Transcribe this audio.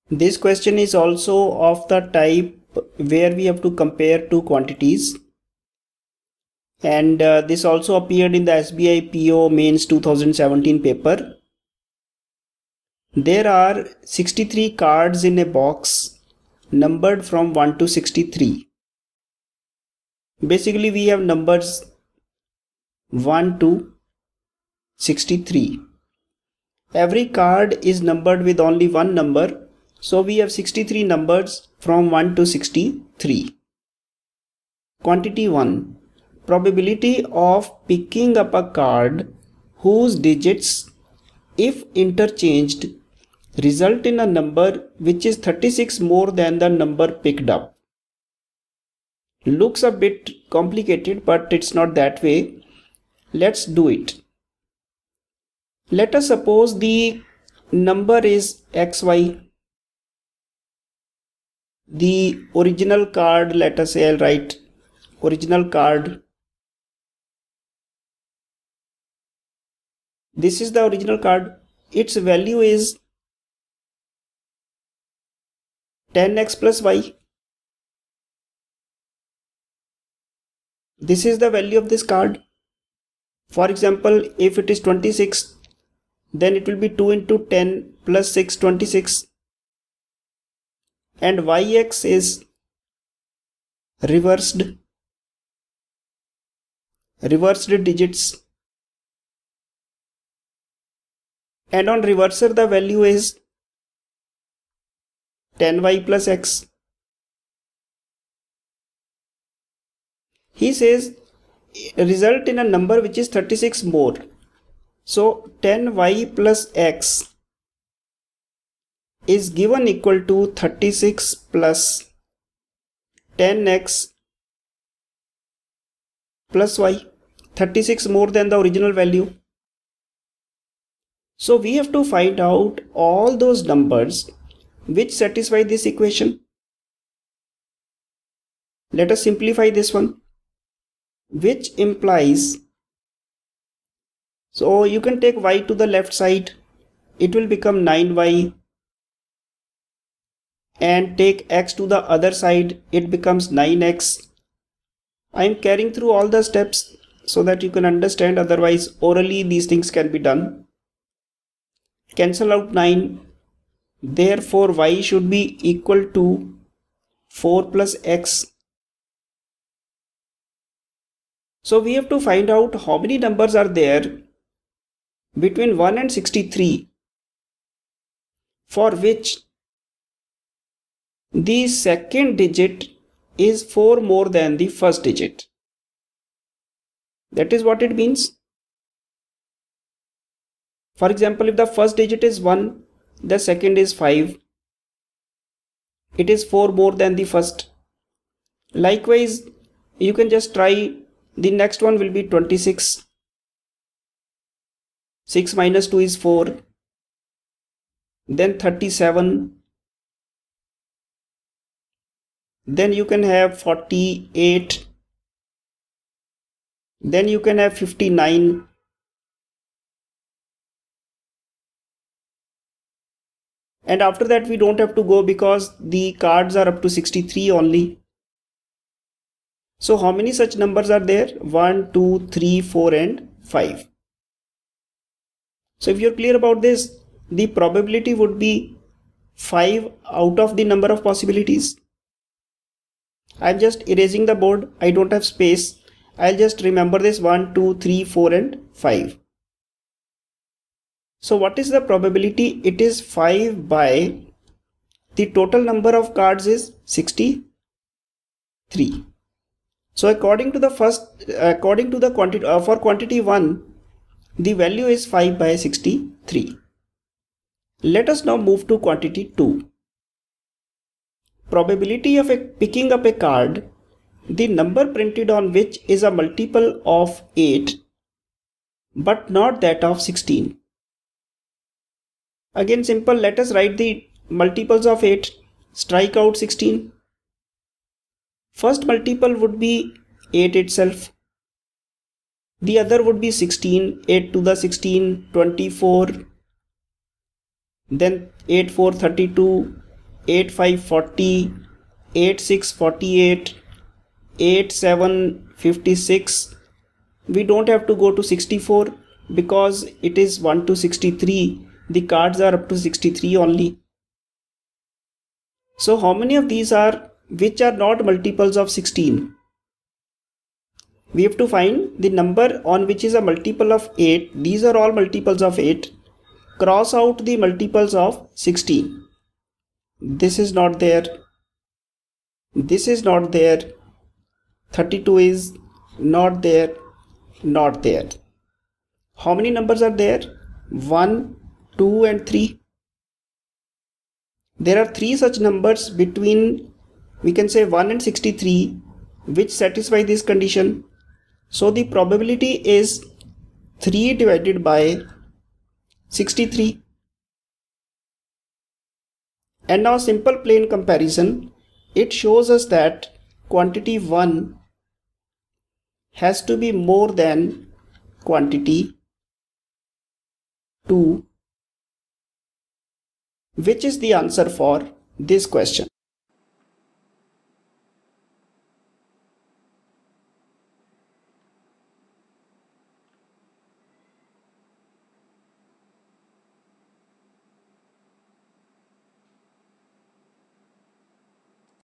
This question is also of the type where we have to compare two quantities, and this also appeared in the SBI PO Mains 2017 paper. There are 63 cards in a box numbered from 1 to 63. Basically we have numbers 1 to 63. Every card is numbered with only one number, so we have 63 numbers from 1 to 63. Quantity 1. Probability of picking up a card whose digits, if interchanged, result in a number which is 36 more than the number picked up. Looks a bit complicated, but it's not that way. Let's do it. Let us suppose the number is XY. The original card, let us say I'll write original card. This is the original card. Its value is 10x plus y. This is the value of this card. For example, if it is 26, then it will be 2 into 10 plus 6, 26. And yx is reversed digits. And on reverser the value is 10y plus x. He says result in a number which is 36 more. So 10y plus x is given equal to 36 plus 10x plus y, 36 more than the original value. So we have to find out all those numbers which satisfy this equation. Let us simplify this one, which implies, so you can take y to the left side, it will become 9y, and take x to the other side, it becomes 9x. I am carrying through all the steps so that you can understand, otherwise orally these things can be done. Cancel out 9, therefore y should be equal to 4 plus x. So we have to find out how many numbers are there between 1 and 63 for which the second digit is 4 more than the first digit. That is what it means. For example, if the first digit is 1, the second is 5. It is 4 more than the first. Likewise, you can just try, the next one will be 26. 6 minus 2 is 4. Then 37. Then you can have 48. Then you can have 59. And after that we don't have to go because the cards are up to 63 only. So how many such numbers are there? 1, 2, 3, 4 and 5. So if you're clear about this, the probability would be 5 out of the number of possibilities. I'm just erasing the board. I don't have space. I'll just remember this 1, 2, 3, 4 and 5. So what is the probability? It is 5 by the total number of cards is 63. So according to the quantity for quantity 1, the value is 5 by 63. Let us now move to quantity 2. Probability of picking up a card, the number printed on which is a multiple of 8 but not that of 16. Again simple, let us write the multiples of 8, strike out 16. First multiple would be 8 itself. The other would be 16, 8 to the 16, 24. Then 8 4, 32, 8 5 40, 8 6 48, 8 7 56. We don't have to go to 64 because it is 1 to 63. The cards are up to 63 only. So how many of these are which are not multiples of 16? We have to find the number on which is a multiple of 8. These are all multiples of 8. Cross out the multiples of 16. This is not there. This is not there. 32 is not there. Not there. How many numbers are there? 1, 2 and 3. There are 3 such numbers between, we can say, 1 and 63 which satisfy this condition. So the probability is 3 divided by 63. And now simple plain comparison. It shows us that quantity 1 has to be more than quantity 2, which is the answer for this question.